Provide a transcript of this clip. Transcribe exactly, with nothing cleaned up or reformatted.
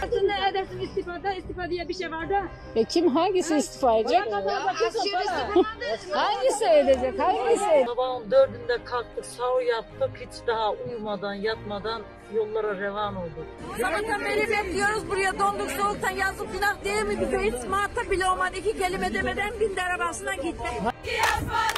Ne edersin istifada? İstifa diye bir şey var da. E kim hangisi istifa edecek? Hangisi edecek? Hangisi? Sabahın dördünde kalktık, sahur yaptık. Hiç daha uyumadan, yatmadan yollara revan olduk. Sabahtan beri bekliyoruz. Buraya donduk soğuktan, yazık günah değil mi bize? Hiç muhatap bile olmadı. İki kelime demeden bindi arabasına gitti.